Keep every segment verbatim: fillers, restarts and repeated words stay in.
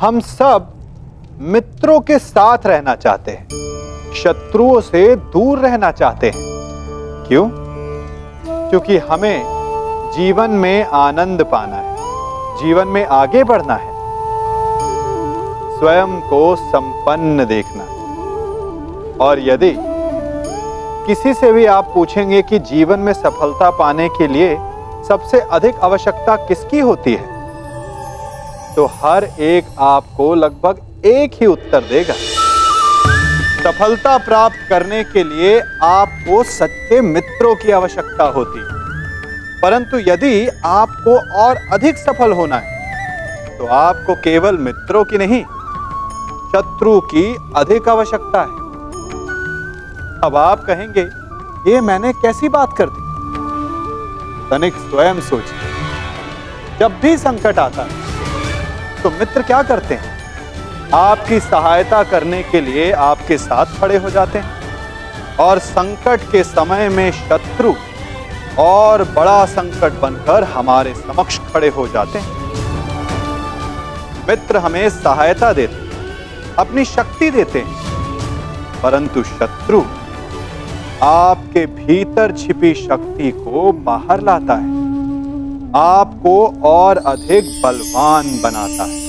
हम सब मित्रों के साथ रहना चाहते हैं, शत्रुओं से दूर रहना चाहते हैं। क्यों? क्योंकि हमें जीवन में आनंद पाना है, जीवन में आगे बढ़ना है, स्वयं को संपन्न देखना है। और यदि किसी से भी आप पूछेंगे कि जीवन में सफलता पाने के लिए सबसे अधिक आवश्यकता किसकी होती है, तो हर एक आपको लगभग एक ही उत्तर देगा। सफलता प्राप्त करने के लिए आपको सच्चे मित्रों की आवश्यकता होती है। परंतु यदि आपको और अधिक सफल होना है तो आपको केवल मित्रों की नहीं, शत्रु की अधिक आवश्यकता है। अब आप कहेंगे, ये मैंने कैसी बात कर दी? तनिक स्वयं सोचिए। जब भी संकट आता है तो मित्र क्या करते हैं? आपकी सहायता करने के लिए आपके साथ खड़े हो जाते हैं। और संकट के समय में शत्रु और बड़ा संकट बनकर हमारे समक्ष खड़े हो जाते हैं। मित्र हमें सहायता देते हैं, अपनी शक्ति देते हैं, परंतु शत्रु आपके भीतर छिपी शक्ति को बाहर लाता है, आपको और अधिक बलवान बनाता है।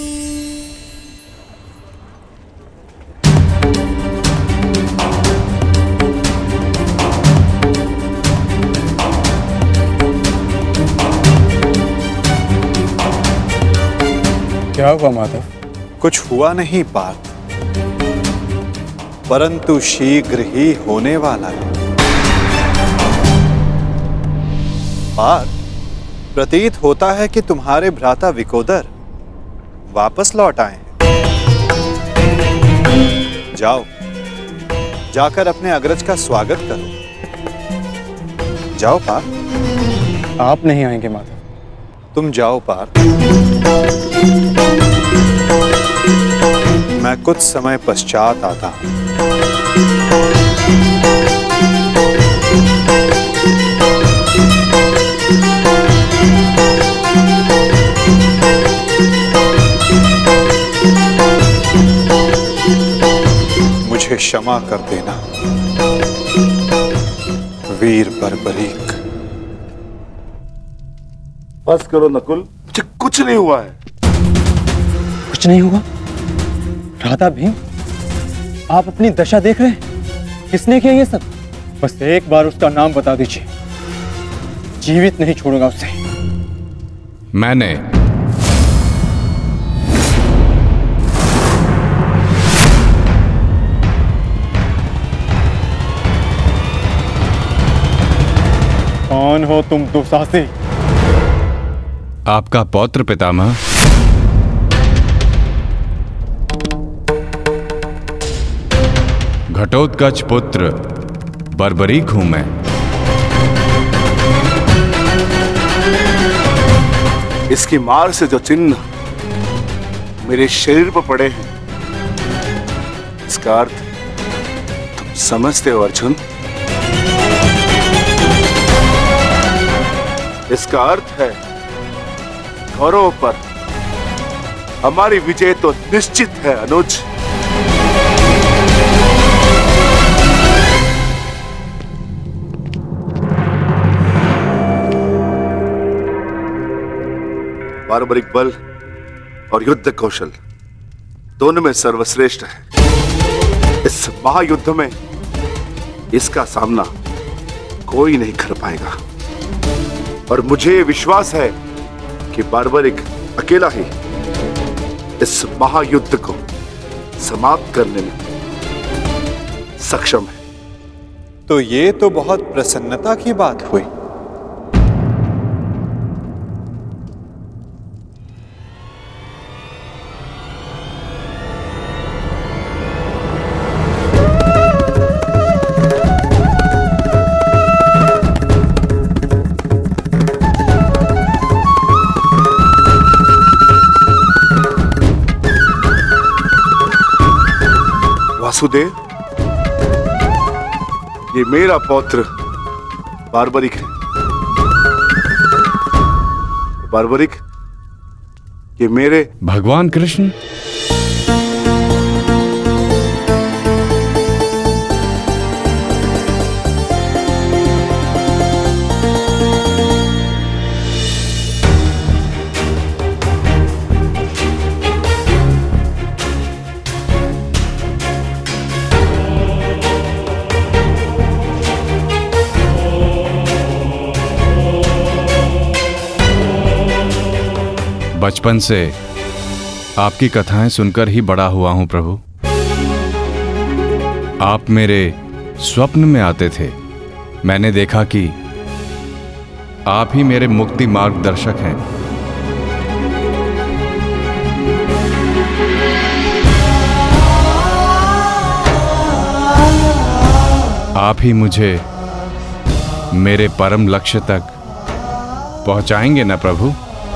क्या हुआ माधव? कुछ हुआ नहीं पार्थ, परंतु शीघ्र ही होने वाला है। पार्थ, प्रतीत होता है कि तुम्हारे भ्राता विकोदर वापस लौट आए हैं। जाओ, जाकर अपने अग्रज का स्वागत करो। जाओ पार्थ। आप नहीं आएंगे माधव? तुम जाओ पार्थ। मैं कुछ समय पश्चात आता हूं। मुझे क्षमा कर देना वीर बर्बरीक। बस करो नकुल, मुझे कुछ नहीं हुआ है। कुछ नहीं हुआ? राधा भीम, आप अपनी दशा देख रहे हैं? किसने किया ये सब? बस एक बार उसका नाम बता दीजिए, जीवित नहीं छोड़ूंगा उसे। मैंने। कौन हो तुम दुस्साहसी? आपका पौत्र पितामह। घटोत्कच पुत्र बर्बरीक हूं मैं। इसकी मार से जो चिन्ह मेरे शरीर पर पड़े हैं, इसका अर्थ तुम समझते हो अर्जुन? इसका अर्थ है कौरवों पर हमारी विजय तो निश्चित है अनुज। बार्बरिक बल और युद्ध कौशल दोनों में सर्वश्रेष्ठ है। इस महायुद्ध में इसका सामना कोई नहीं कर पाएगा। और मुझे विश्वास है कि बार्बरिक अकेला ही इस महायुद्ध को समाप्त करने में सक्षम है। तो ये तो बहुत प्रसन्नता की बात हुई। वासुदेव, ये मेरा पौत्र बार्बरिक है। बार्बरिक, ये मेरे भगवान कृष्ण। बचपन से आपकी कथाएं सुनकर ही बड़ा हुआ हूं प्रभु। आप मेरे स्वप्न में आते थे। मैंने देखा कि आप ही मेरे मुक्ति मार्गदर्शक हैं। आप ही मुझे मेरे परम लक्ष्य तक पहुंचाएंगे ना प्रभु?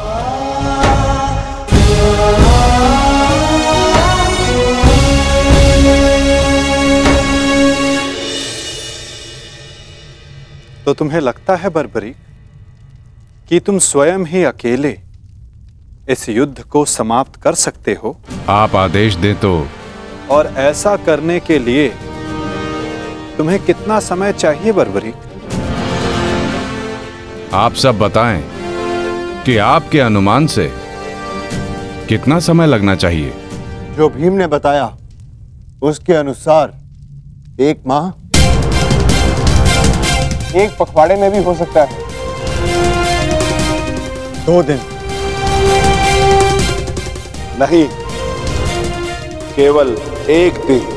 तो तुम्हें लगता है बर्बरीक कि तुम स्वयं ही अकेले इस युद्ध को समाप्त कर सकते हो? आप आदेश दें तो। और ऐसा करने के लिए तुम्हें कितना समय चाहिए बर्बरीक? आप सब बताएं कि आपके अनुमान से कितना समय लगना चाहिए? जो भीम ने बताया उसके अनुसार एक माह, एक पखवाड़े में भी हो सकता है। दो दिन नहीं, केवल एक दिन।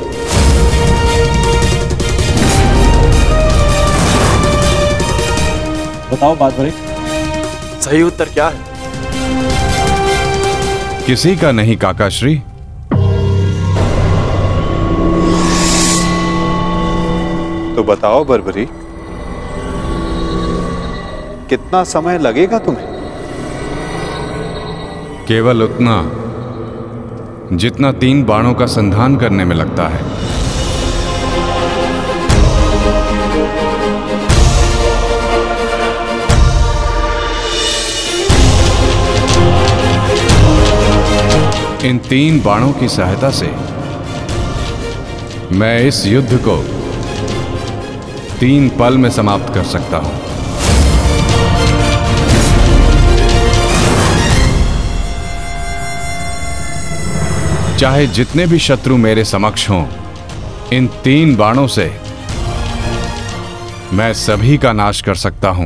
बताओ बर्बरीक, सही उत्तर क्या है? किसी का नहीं काकाश्री। तो बताओ बर्बरीक, कितना समय लगेगा तुम्हें? केवल उतना जितना तीन बाणों का संधान करने में लगता है। इन तीन बाणों की सहायता से मैं इस युद्ध को तीन पल में समाप्त कर सकता हूं। चाहे जितने भी शत्रु मेरे समक्ष हों, इन तीन बाणों से मैं सभी का नाश कर सकता हूं।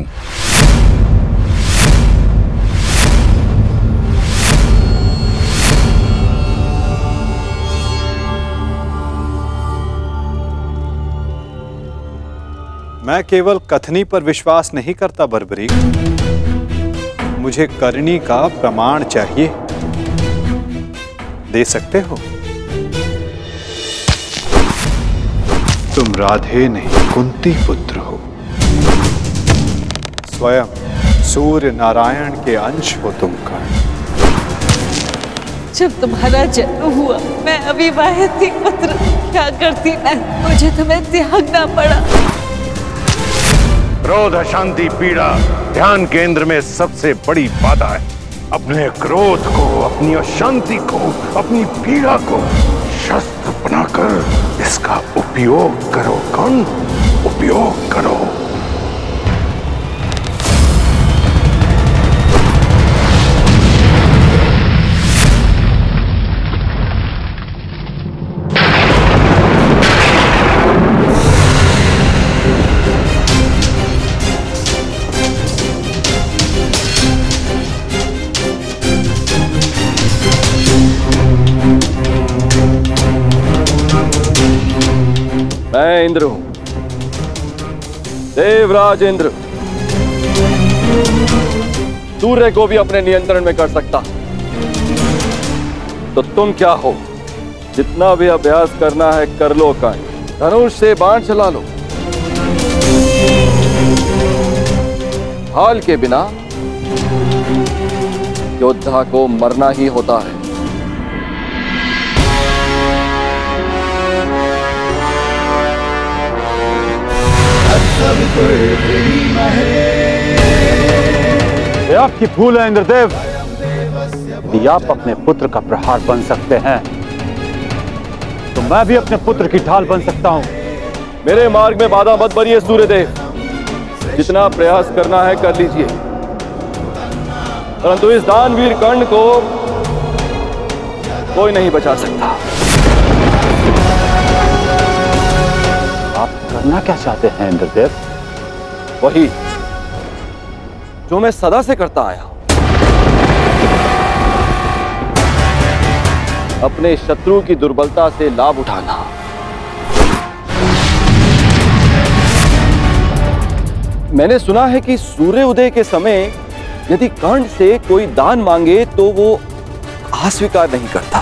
मैं केवल कथनी पर विश्वास नहीं करता बर्बरीक, मुझे करनी का प्रमाण चाहिए। दे सकते हो? तुम राधे नहीं कुंती पुत्र हो, स्वयं सूर्य नारायण के अंश हो तुम का। जब तुम्हारा जन्म हुआ मैं अविवाहित थी पुत्र, क्या करती मैं? मुझे तुम्हें त्यागना पड़ा। क्रोध, अशांति, पीड़ा ध्यान केंद्र में सबसे बड़ी बाधा है। अपने क्रोध को, अपनी अशांति को, अपनी पीड़ा को शस्त्र बनाकर इसका उपयोग करो। कौन? उपयोग करो। मैं इंद्र हूं, देवराज इंद्र। सूर्य को भी अपने नियंत्रण में कर सकता। तो तुम क्या हो? जितना भी अभ्यास करना है कर लो। का धनुष से बाण चला लो। हाल के बिना योद्धा को मरना ही होता है। ये आपकी भूल है इंद्रदेव। यदि आप अपने पुत्र का प्रहार बन सकते हैं तो मैं भी अपने पुत्र की ढाल बन सकता हूं। मेरे मार्ग में बाधा मत बनिए सूर्यदेव। जितना प्रयास करना है कर लीजिए, परंतु इस दानवीर कर्ण को कोई नहीं बचा सकता। आप करना क्या चाहते हैं इंद्रदेव? वही जो मैं सदा से करता आया हूं। अपने शत्रु की दुर्बलता से लाभ उठाना। मैंने सुना है कि सूर्य उदय के समय यदि कर्ण से कोई दान मांगे तो वो अस्वीकार नहीं करता,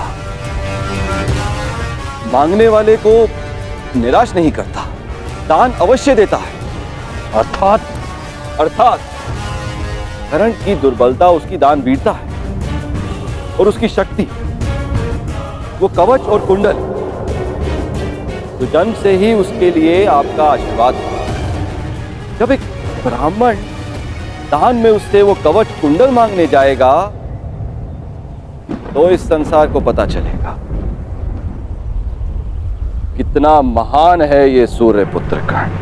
मांगने वाले को निराश नहीं करता, दान अवश्य देता है। अर्थात अर्थात कर्ण की दुर्बलता उसकी दान वीरता है और उसकी शक्ति वो कवच और कुंडल, तो जन्म से ही उसके लिए आपका आशीर्वाद है। जब एक ब्राह्मण दान में उससे वो कवच कुंडल मांगने जाएगा तो इस संसार को पता चलेगा कितना महान है ये सूर्य पुत्र कर्ण।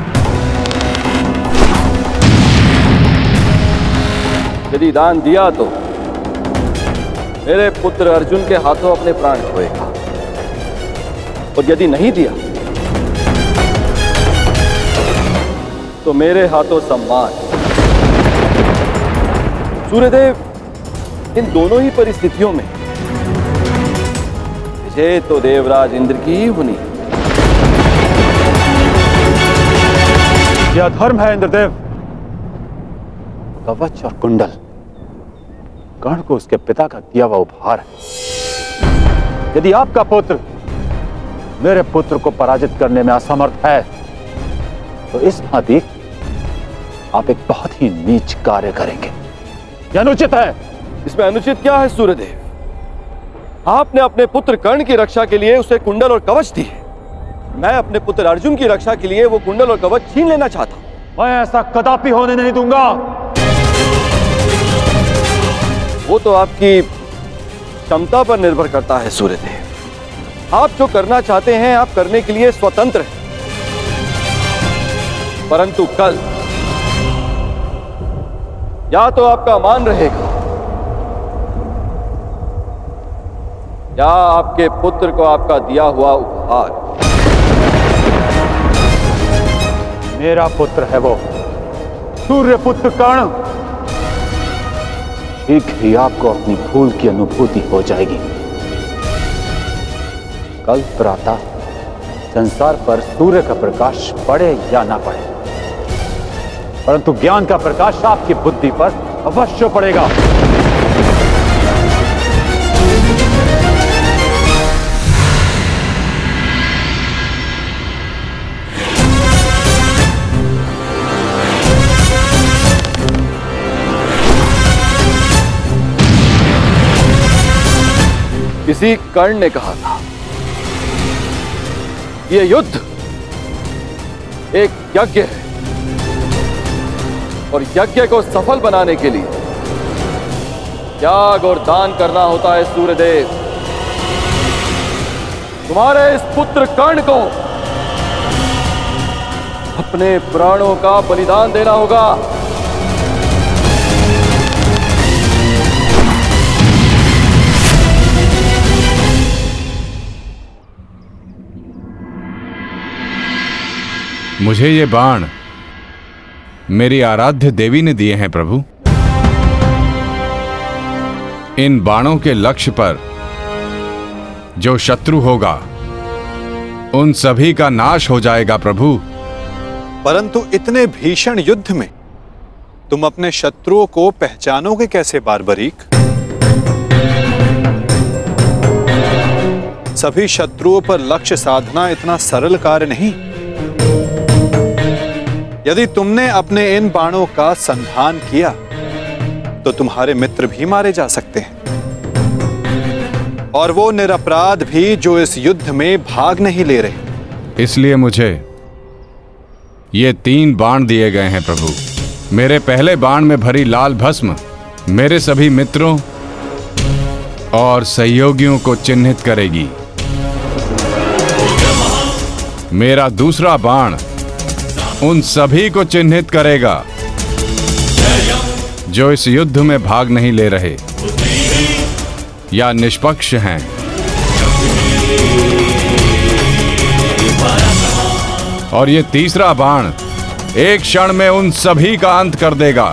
यदि दान दिया तो मेरे पुत्र अर्जुन के हाथों अपने प्राण खोएगा, और यदि नहीं दिया तो मेरे हाथों सम्मान। सूर्यदेव इन दोनों ही परिस्थितियों में विजय तो देवराज इंद्र की ही होनी। यह धर्म है इंद्रदेव। कवच और कुंडल कर्ण को उसके पिता का दिया हुआ उपहार है। यदि आपका पुत्र मेरे पुत्र को पराजित करने में असमर्थ है तो इस भांति आप एक बहुत ही नीच कार्य करेंगे। यह अनुचित है। इसमें अनुचित क्या है सूर्यदेव? आपने अपने पुत्र कर्ण की रक्षा के लिए उसे कुंडल और कवच दिए, मैं अपने पुत्र अर्जुन की रक्षा के लिए वो कुंडल और कवच छीन लेना चाहता हूं। मैं ऐसा कदापि होने नहीं दूंगा। वो तो आपकी क्षमता पर निर्भर करता है सूर्यदेव। आप जो करना चाहते हैं आप करने के लिए स्वतंत्र हैं, परंतु कल या तो आपका मान रहेगा या आपके पुत्र को आपका दिया हुआ उपहार। मेरा पुत्र है वो सूर्य पुत्र कर्ण। शीघ्र ही आपको अपनी भूल की अनुभूति हो जाएगी। कल प्रातः संसार पर सूर्य का प्रकाश पड़े या ना पड़े, परंतु ज्ञान का प्रकाश आपकी बुद्धि पर अवश्य पड़ेगा। किसी कर्ण ने कहा था यह युद्ध एक यज्ञ है और यज्ञ को सफल बनाने के लिए त्याग और दान करना होता है। सूर्यदेव तुम्हारे इस पुत्र कर्ण को अपने प्राणों का बलिदान देना होगा। मुझे ये बाण मेरी आराध्य देवी ने दिए हैं प्रभु। इन बाणों के लक्ष्य पर जो शत्रु होगा उन सभी का नाश हो जाएगा प्रभु। परंतु इतने भीषण युद्ध में तुम अपने शत्रुओं को पहचानोगे कैसे बारबरीक? सभी शत्रुओं पर लक्ष्य साधना इतना सरल कार्य नहीं। यदि तुमने अपने इन बाणों का संधान किया तो तुम्हारे मित्र भी मारे जा सकते हैं, और वो निरपराध भी जो इस युद्ध में भाग नहीं ले रहे। इसलिए मुझे ये तीन बाण दिए गए हैं प्रभु। मेरे पहले बाण में भरी लाल भस्म मेरे सभी मित्रों और सहयोगियों को चिन्हित करेगी। मेरा दूसरा बाण उन सभी को चिन्हित करेगा जो इस युद्ध में भाग नहीं ले रहे या निष्पक्ष हैं। और ये तीसरा बाण एक क्षण में उन सभी का अंत कर देगा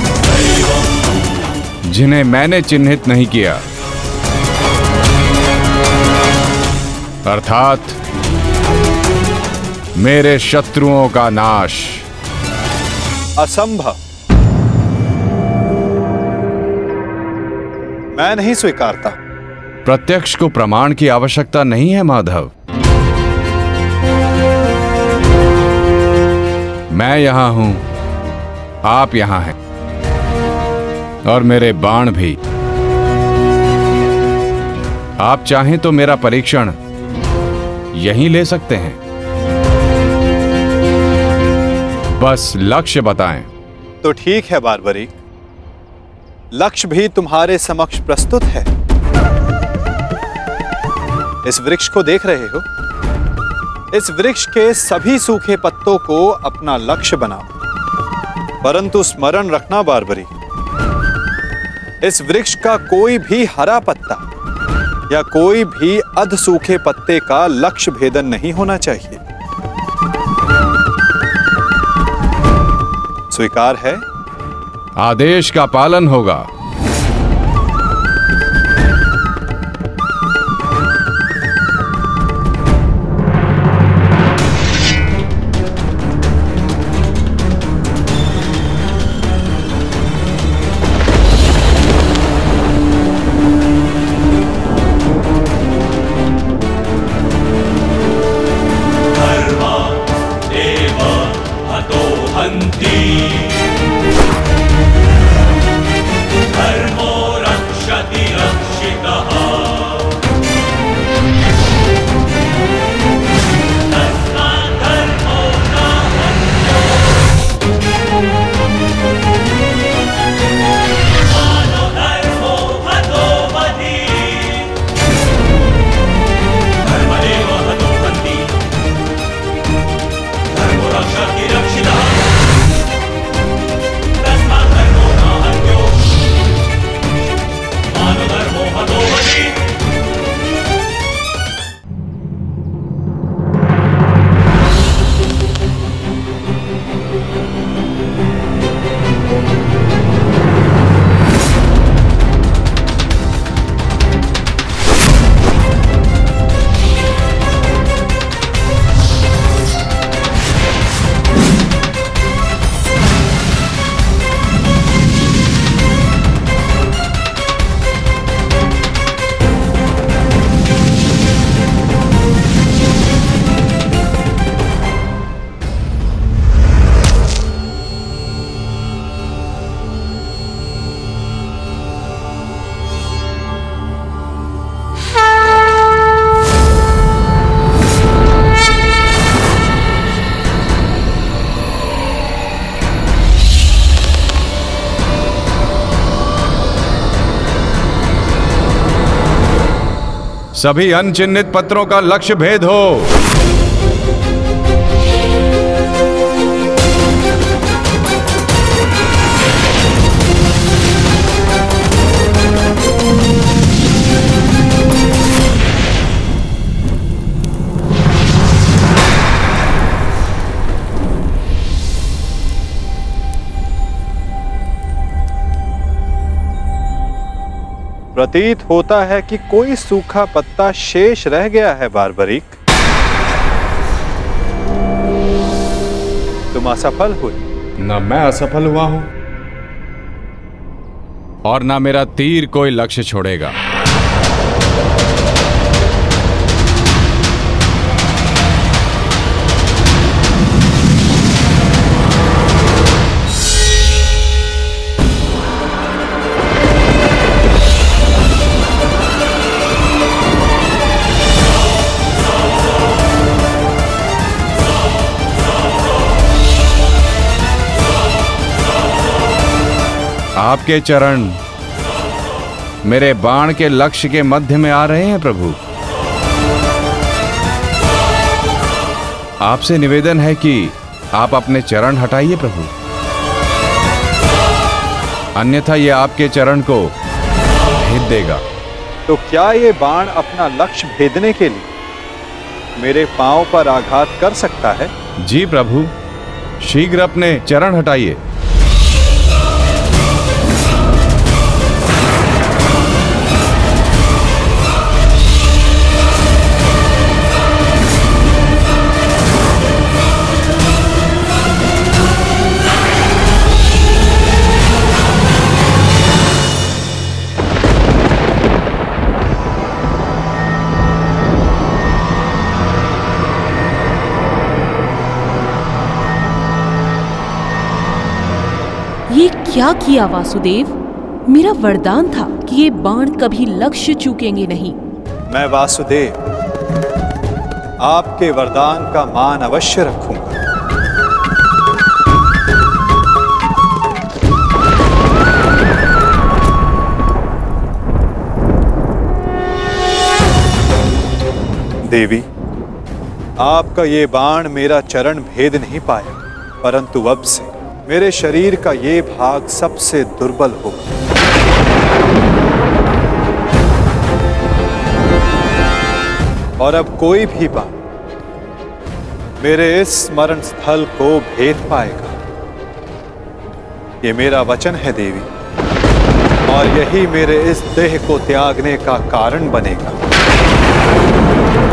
जिन्हें मैंने चिन्हित नहीं किया। अर्थात मेरे शत्रुओं का नाश। असंभव, मैं नहीं स्वीकारता। प्रत्यक्ष को प्रमाण की आवश्यकता नहीं है माधव। मैं यहां हूं, आप यहां हैं, और मेरे बाण भी। आप चाहें तो मेरा परीक्षण यहीं ले सकते हैं। बस लक्ष्य बताएं। तो ठीक है बारबरीक, लक्ष्य भी तुम्हारे समक्ष प्रस्तुत है। इस वृक्ष को देख रहे हो? इस वृक्ष के सभी सूखे पत्तों को अपना लक्ष्य बनाओ, परंतु स्मरण रखना बारबरीक, इस वृक्ष का कोई भी हरा पत्ता या कोई भी अध सूखे पत्ते का लक्ष्य भेदन नहीं होना चाहिए। स्वीकार है? आदेश का पालन होगा। सभी अनचिन्हित पत्रों का लक्ष्य भेद हो। प्रतीत होता है कि कोई सूखा पत्ता शेष रह गया है बारबरीक। तुम असफल हुए। न मैं असफल हुआ हूं और न मेरा तीर कोई लक्ष्य छोड़ेगा। आपके चरण मेरे बाण के लक्ष्य के मध्य में आ रहे हैं प्रभु। आपसे निवेदन है कि आप अपने चरण हटाइए प्रभु, अन्यथा ये आपके चरण को भेद देगा। तो क्या ये बाण अपना लक्ष्य भेदने के लिए मेरे पांव पर आघात कर सकता है? जी प्रभु, शीघ्र अपने चरण हटाइए। क्या किया वासुदेव? मेरा वरदान था कि ये बाण कभी लक्ष्य चूकेंगे नहीं। मैं वासुदेव आपके वरदान का मान अवश्य रखूंगा। देवी, आपका ये बाण मेरा चरण भेद नहीं पाया, परंतु अब से मेरे शरीर का ये भाग सबसे दुर्बल होगा। और अब कोई भी बाण मेरे इस स्मरण स्थल को भेद पाएगा। ये मेरा वचन है देवी, और यही मेरे इस देह को त्यागने का कारण बनेगा।